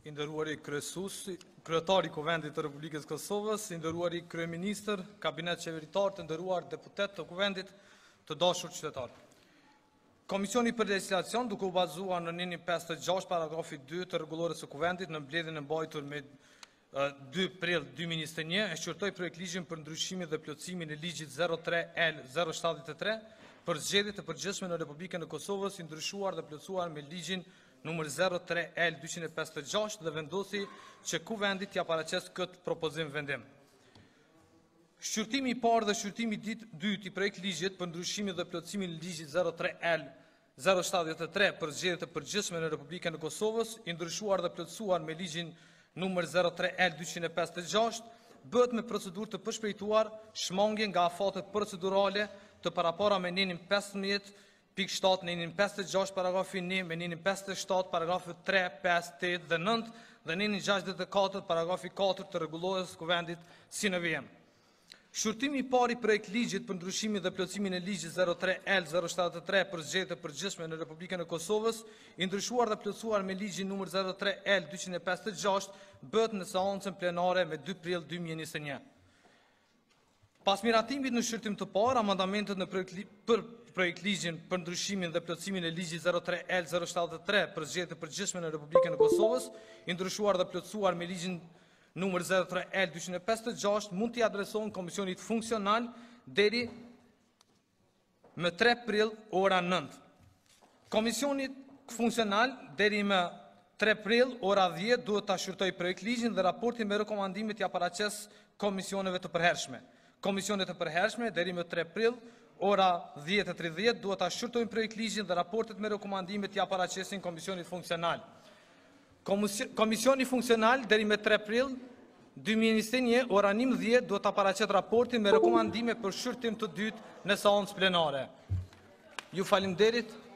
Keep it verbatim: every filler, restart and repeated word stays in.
I nderuari kryesuesi, kryetari i Kuvendit të Republikës Kosovës, i nderuari kryeministër, kabinet qeveritar, të nderuar deputet të Kuvendit, të dashur qytetarë. Komisioni për Legjislacion, duke u bazuar në ninin pesëdhjetë e gjashtë paragrafi dy të rregullores së Kuvendit në mbledhjen e mbajtur me dy prill dy mijë e njëzet e një, e shqyrtoi projekt ligjin për ndryshimin dhe plotësimin e ligjit zero tre L zero shtatëdhjetë e tre për zgjedhjet e përgjithshme në Republikën e Kosovës, i ndryshuar dhe plotësuar me ligjin numër zero tre L dyqind e pesëdhjetë e gjashtë dhe vendosi që Kuvendi t'ia paraqes këtë propozim vendim. Shqyrtimi i parë dhe shqyrtimi i dytë i projekt ligjit për ndryshimin dhe plotësimin e ligjit zero tre L zero shtatëdhjetë e tre për zgjedhjet e përgjithshme në Republikën e Kosovës, i ndryshuar dhe plotësuar me ligjin numër zero tre L dyqind e pesëdhjetë e gjashtë, bëhet me procedurë të përshpejtuar shmangje nga afatet procedurale të parapara me ninin pesëmbëdhjetë pikë shtatë në ninin pesëdhjetë e gjashtë paragrafi një, me ninin pesëdhjetë e shtatë paragrafi tre, pesë, tetë dhe nëntë dhe ninin gjashtëdhjetë e katër paragrafi katër të rregullores së Kuvendit si në vijim. Shqyrtimi i parë i projekt ligjit për ndryshimin dhe plotësimin e ligjit zero tre L zero shtatëdhjetë e tre për zgjedhjet e përgjithshme në Republikën e Kosovës, i ndryshuar dhe plotësuar me ligjin numër zero tre L dyqind e pesëdhjetë e gjashtë, bëhet në seancën plenare me dy prill dy mijë e njëzet e një. Pas miratimit në shqyrtim të parë, amandamentet në projekt li, për projekt ligjin për ndryshimin dhe plotësimin e ligjit zero tre L zero shtatëdhjetë e tre për zgjedhjet e përgjithshme në Republikën e Kosovës, i ndryshuar dhe plotësuar me ligjin numër zero tre L dyqind e pesëdhjetë e gjashtë, mund t'i adresohen komisionit funksional deri më tre prill ora nëntë. Komisionit funksional deri më tre prill ora dhjetë duhet ta shqyrtojë projekt ligjin dhe raportin me rekomandime t'ia paraqes komisioneve të përhershme. Komisionet e përhershme deri më tre prill ora dhjetë e tridhjetë duhet ta shqyrtojnë projekt ligjin dhe raportet me rekomandime t'ia paraqesin komisionit funksional. Komisioni funksional deri me tre prill dy mijë e njëzet e një ora njëmbëdhjetë duhet ta paraqet raportin me rekomandime për shqyrtim të dytë në seancë plenare. Ju faleminderit.